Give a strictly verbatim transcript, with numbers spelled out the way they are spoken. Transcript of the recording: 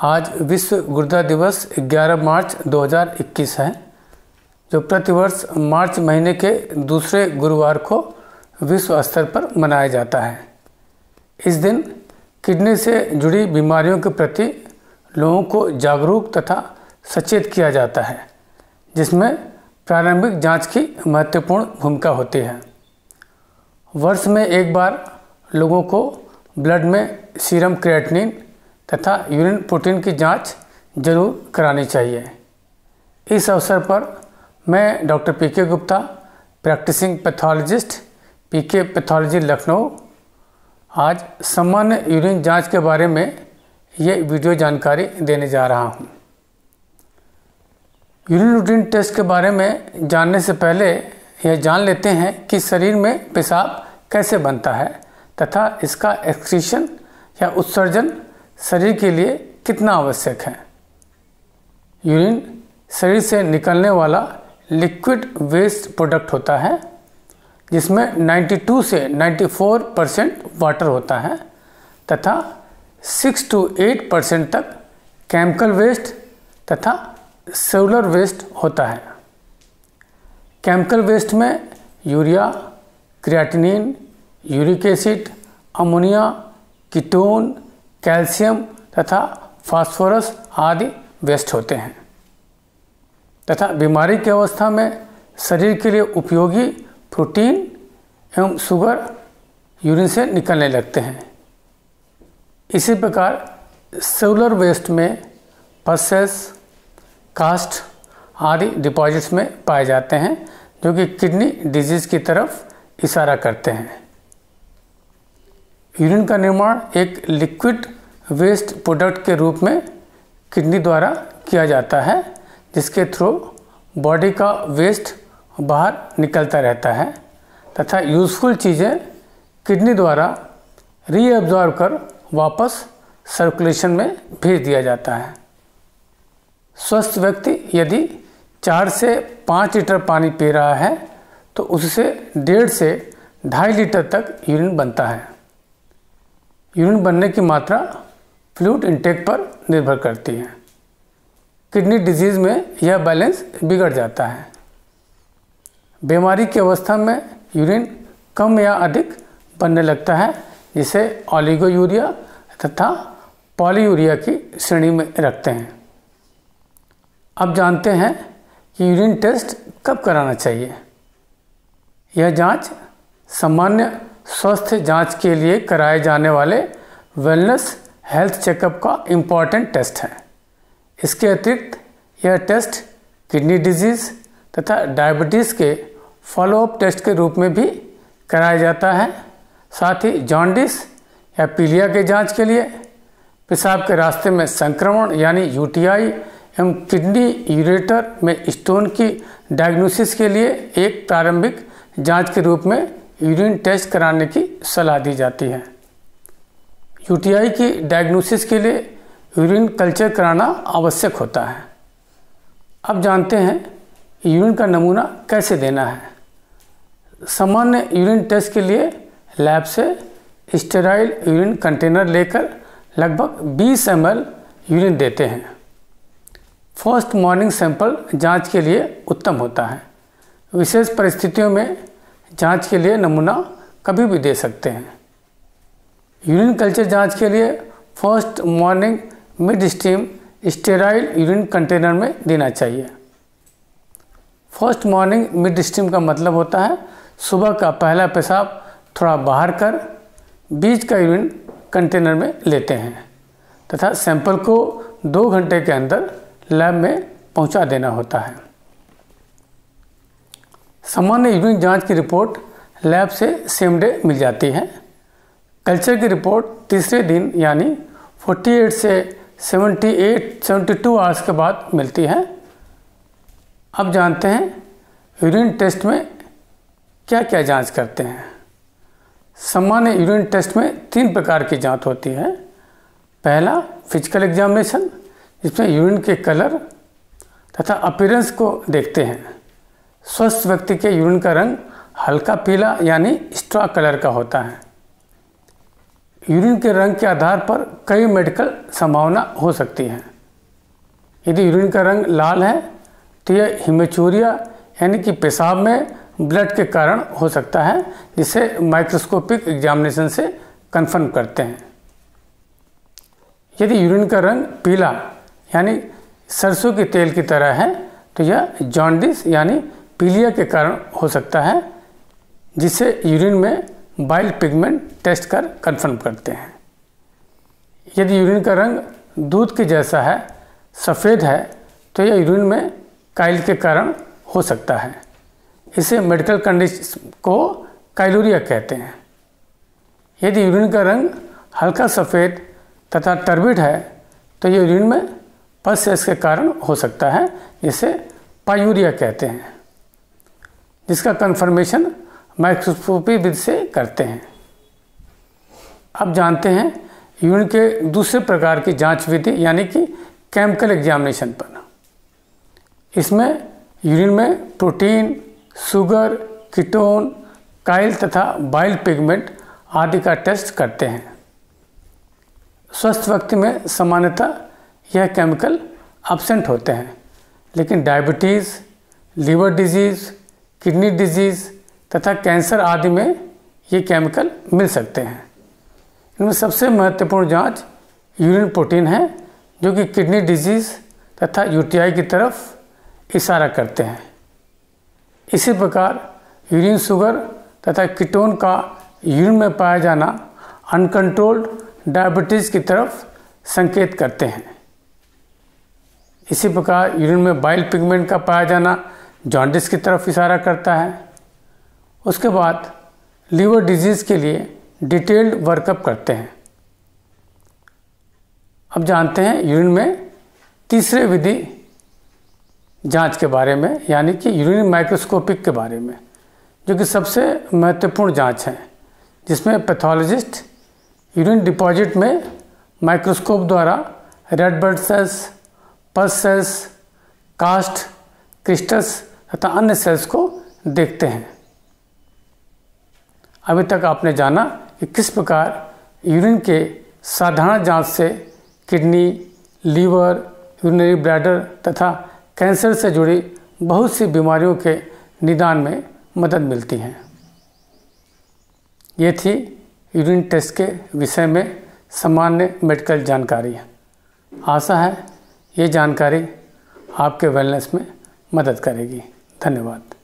आज विश्व गुर्दा दिवस ग्यारह मार्च दो हज़ार इक्कीस है, जो प्रतिवर्ष मार्च महीने के दूसरे गुरुवार को विश्व स्तर पर मनाया जाता है। इस दिन किडनी से जुड़ी बीमारियों के प्रति लोगों को जागरूक तथा सचेत किया जाता है, जिसमें प्रारंभिक जांच की महत्वपूर्ण भूमिका होती है। वर्ष में एक बार लोगों को ब्लड में सीरम क्रिएटिनिन तथा यूरिन प्रोटीन की जांच जरूर करानी चाहिए। इस अवसर पर मैं doctor P K Gupta, practising pathologist, P K pathology Lucknow, आज सामान्य यूरिन जांच के बारे में ये वीडियो जानकारी देने जा रहा हूँ। यूरिन रूटीन टेस्ट के बारे में जानने से पहले यह जान लेते हैं कि शरीर में पेशाब कैसे बनता है तथा इसका एक्सक्रीशन या उत्सर्जन शरीर के लिए कितना आवश्यक है। यूरिन शरीर से निकलने वाला लिक्विड वेस्ट प्रोडक्ट होता है, जिसमें बानवे से चौरानवे परसेंट वाटर होता है तथा छह टू आठ परसेंट तक केमिकल वेस्ट तथा सेलुलर वेस्ट होता है। केमिकल वेस्ट में urea, creatinine, uric acid, ammonia, ketone, calcium तथा फास्फोरस आदि वेस्ट होते हैं तथा बीमारी की अवस्था में शरीर के लिए उपयोगी प्रोटीन एवं शुगर यूरिन से निकलने लगते हैं। इसी प्रकार सेलुलर वेस्ट में पसेस, कास्ट आदि डिपॉजिट्स में पाए जाते हैं, जो कि किडनी डिजीज की तरफ इशारा करते हैं। यूरिन का निर्माण एक लिक्विड वेस्ट प्रोडक्ट के रूप में किडनी द्वारा किया जाता है, जिसके थ्रू बॉडी का वेस्ट बाहर निकलता रहता है तथा यूजफुल चीज़ें किडनी द्वारा रीअब्जॉर्ब कर वापस सर्कुलेशन में भेज दिया जाता है। स्वस्थ व्यक्ति यदि चार से पाँच लीटर पानी पी रहा है तो उससे डेढ़ से ढाई लीटर तक यूरिन बनता है। यूरिन बनने की मात्रा फ्लूइड इंटेक पर निर्भर करती है। किडनी डिजीज में यह बैलेंस बिगड़ जाता है। बीमारी की अवस्था में यूरिन कम या अधिक बनने लगता है, जिसे ओलिगोयूरिया तथा पॉलीयूरिया की श्रेणी में रखते हैं। अब जानते हैं कि यूरिन टेस्ट कब कराना चाहिए। यह जांच सामान्य स्वास्थ्य जांच के लिए कराए जाने वाले वेलनेस हेल्थ चेकअप का इम्पॉर्टेंट टेस्ट है। इसके अतिरिक्त यह टेस्ट किडनी डिजीज तथा डायबिटीज़ के फॉलोअप टेस्ट के रूप में भी कराया जाता है। साथ ही जॉन्डिस या पीलिया के जांच के लिए, पेशाब के रास्ते में संक्रमण यानी यूटीआई एवं किडनी यूरेटर में स्टोन की डायग्नोसिस के लिए एक प्रारंभिक जांच के रूप में यूरिन टेस्ट कराने की सलाह दी जाती है। यूटीआई की डायग्नोसिस के लिए यूरिन कल्चर कराना आवश्यक होता है। अब जानते हैं यूरिन का नमूना कैसे देना है। सामान्य यूरिन टेस्ट के लिए लैब से स्टेराइल यूरिन कंटेनर लेकर लगभग बीस एम एल यूरिन देते हैं। फर्स्ट मॉर्निंग सैंपल जांच के लिए उत्तम होता है। विशेष परिस्थितियों में जांच के लिए नमूना कभी भी दे सकते हैं। यूरिन कल्चर जांच के लिए first morning mid stream sterile urine container में देना चाहिए। फर्स्ट मॉर्निंग मिड स्ट्रीम का मतलब होता है सुबह का पहला पेशाब थोड़ा बाहर कर बीच का यूरिन कंटेनर में लेते हैं तथा सैंपल को दो घंटे के अंदर लैब में पहुंचा देना होता है। सामान्य यूरिन जांच की रिपोर्ट लैब से सेम डे मिल जाती है। कल्चर की रिपोर्ट तीसरे दिन यानी अड़तालीस से अठहत्तर बहत्तर आवर्स के बाद मिलती है। अब जानते हैं यूरिन टेस्ट में क्या क्या जांच करते हैं। सामान्य यूरिन टेस्ट में तीन प्रकार की जांच होती है। पहला फिजिकल एग्जामिनेशन, जिसमें यूरिन के कलर तथा अपीयरेंस को देखते हैं। स्वस्थ व्यक्ति के यूरिन का रंग हल्का पीला यानी स्ट्रॉ कलर का होता है। यूरिन के रंग के आधार पर कई मेडिकल संभावना हो सकती है। यदि यूरिन का रंग लाल है तो यह हेमेचूरिया यानी कि पेशाब में ब्लड के कारण हो सकता है, जिसे माइक्रोस्कोपिक एग्जामिनेशन से कंफर्म करते हैं। यदि यूरिन का रंग पीला यानी सरसों के तेल की तरह है तो यह जॉन्डिस यानी पीलिया के कारण हो सकता है, जिसे यूरिन में बाइल पिगमेंट टेस्ट कर कंफर्म करते हैं। यदि यूरिन का रंग दूध के जैसा है, सफ़ेद है, तो यह यूरिन में काइल के कारण हो सकता है। इसे मेडिकल कंडीशन को काइलूरिया कहते हैं। यदि यूरिन का रंग हल्का सफ़ेद तथा टर्बिड है तो यह यूरिन में पस के कारण हो सकता है, जिसे पायूरिया कहते हैं, जिसका कंफर्मेशन माइक्रोस्कोपी विधि से करते हैं। अब जानते हैं यूरिन के दूसरे प्रकार की जांच विधि यानी कि केमिकल एग्जामिनेशन पर। इसमें यूरिन में प्रोटीन, शुगर, कीटोन, काइल तथा बाइल पिगमेंट आदि का टेस्ट करते हैं। स्वस्थ व्यक्ति में सामान्यतः यह केमिकल एब्सेंट होते हैं, लेकिन diabetes, liver disease, kidney disease तथा कैंसर आदि में ये केमिकल मिल सकते हैं। इनमें सबसे महत्वपूर्ण जांच यूरिन प्रोटीन है, जो कि किडनी डिजीज़ तथा यूटीआई की तरफ इशारा करते हैं। इसी प्रकार यूरिन शुगर तथा कीटोन का यूरिन में पाया जाना अनकंट्रोल्ड डायबिटीज़ की तरफ संकेत करते हैं। इसी प्रकार यूरिन में बाइल पिगमेंट का पाया जाना जॉन्डिस की तरफ इशारा करता है। उसके बाद लीवर डिजीज़ के लिए डिटेल्ड वर्कअप करते हैं। अब जानते हैं यूरिन में तीसरे विधि जांच के बारे में, यानी कि यूरिन माइक्रोस्कोपिक के बारे में, जो कि सबसे महत्वपूर्ण जांच है, जिसमें पैथोलॉजिस्ट यूरिन डिपॉजिट में माइक्रोस्कोप द्वारा red blood cells, pus cells, cast, crystals तथा अन्य सेल्स को देखते हैं। अभी तक आपने जाना कि किस प्रकार यूरिन के साधारण जांच से किडनी, लीवर, यूरिनरी ब्लैडर तथा कैंसर से जुड़ी बहुत सी बीमारियों के निदान में मदद मिलती है। ये थी यूरिन टेस्ट के विषय में सामान्य मेडिकल जानकारी। आशा है ये जानकारी आपके वेलनेस में मदद करेगी। धन्यवाद।